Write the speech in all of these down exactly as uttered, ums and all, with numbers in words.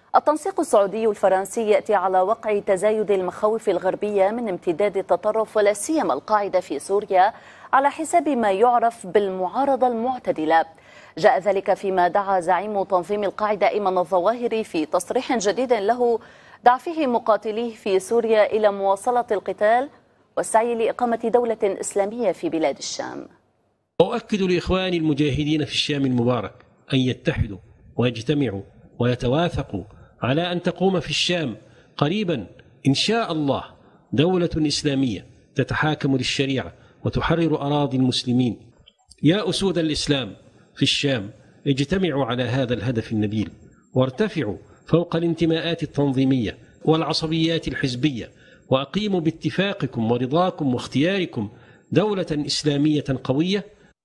التنسيق السعودي الفرنسي يأتي على وقع تزايد المخاوف الغربية من امتداد التطرف ولا سيما القاعدة في سوريا على حساب ما يعرف بالمعارضة المعتدلة. جاء ذلك فيما دعا زعيم تنظيم القاعدة أيمن الظواهري في تصريح جديد له دعا فيه مقاتليه في سوريا إلى مواصلة القتال والسعي لإقامة دولة إسلامية في بلاد الشام. أؤكد لإخواني المجاهدين في الشام المبارك أن يتحدوا ويجتمعوا ويتواثقوا على أن تقوم في الشام قريبا إن شاء الله دولة إسلامية تتحاكم للشريعة وتحرر أراضي المسلمين. يا أسود الإسلام في الشام، اجتمعوا على هذا الهدف النبيل وارتفعوا فوق الانتماءات التنظيمية والعصبيات الحزبية، وأقيموا باتفاقكم ورضاكم واختياركم دولة إسلامية قوية.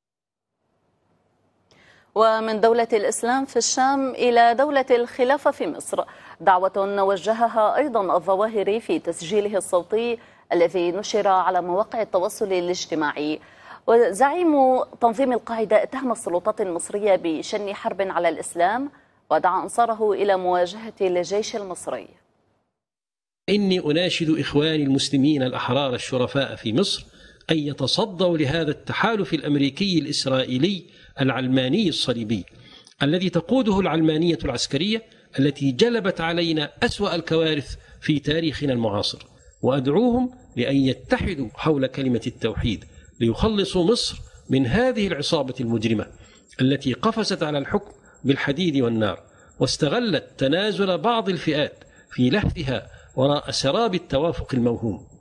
ومن دولة الإسلام في الشام إلى دولة الخلافة في مصر، دعوة وجهها أيضا الظواهري في تسجيله الصوتي الذي نشر على مواقع التواصل الاجتماعي. وزعيم تنظيم القاعدة اتهم السلطات المصرية بشن حرب على الإسلام ودعا أنصاره إلى مواجهة الجيش المصري. إني أناشد إخواني المسلمين الأحرار الشرفاء في مصر أن يتصدوا لهذا التحالف الأمريكي الإسرائيلي العلماني الصليبي الذي تقوده العلمانية العسكرية التي جلبت علينا أسوأ الكوارث في تاريخنا المعاصر، وأدعوهم لأن يتحدوا حول كلمة التوحيد ليخلصوا مصر من هذه العصابة المجرمة التي قفزت على الحكم بالحديد والنار واستغلت تنازل بعض الفئات في لهثها وراء سراب التوافق الموهوم.